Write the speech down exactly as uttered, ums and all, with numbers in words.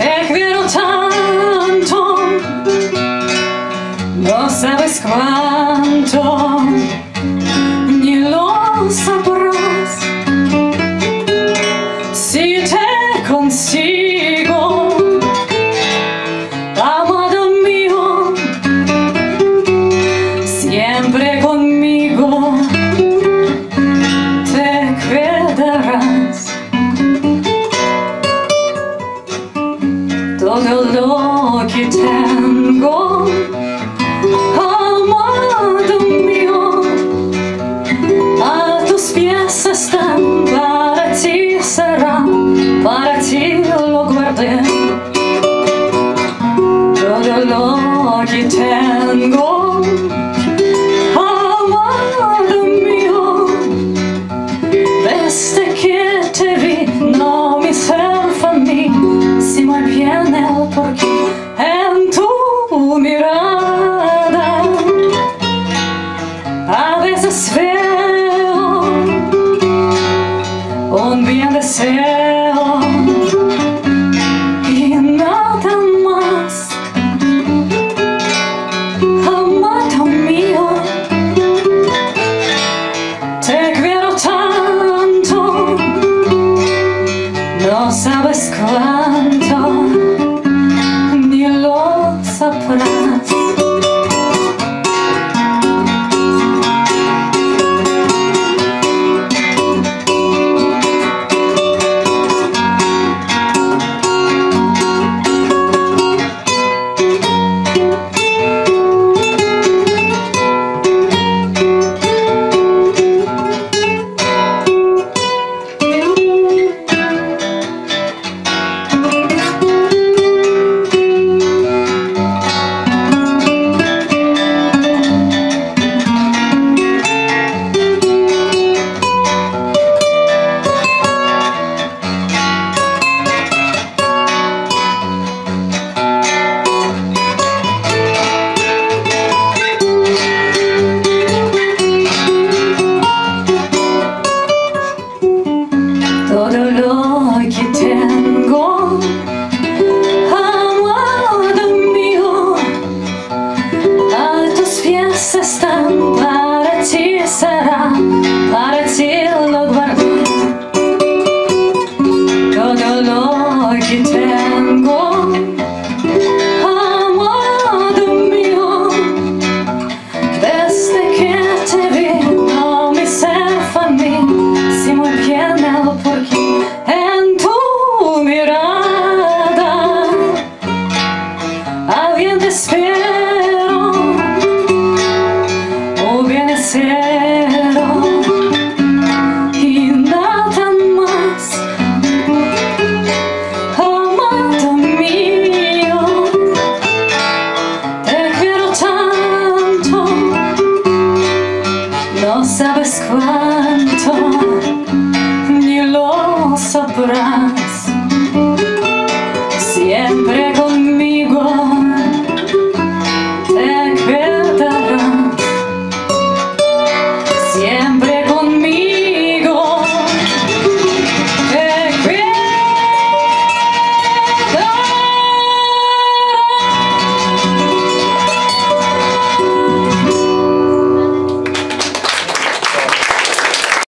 Te quiero tanto, no sabes cuánto, ni lo sabrás. Si te consigo, amado mío, siempre conmigo te quedarás. Todo lo que tengo, amado mío, a tus pies están, para ti será, para ti lo guardé. Todo lo que tengo, amado mío, desde que te vi, no me self a mí, si muy bien el porqué en tu mirada. A veces veo un bien deseo y nada más. Amado mío, te quiero tanto, no sabes cuánto, ni lo sabrás. Todo lo que tengo, amado mío, a tus pies están, para ti será, para ti lo guardé. Todo lo que tengo, amado mío, desde que te vi, no me self a mí, si muy bien el porqué en tu mirada. Alguien te espero, o bien espero, y nada más. Amado mío, te quiero tanto, no sabes cuánto, ni lo sabrás. Siempre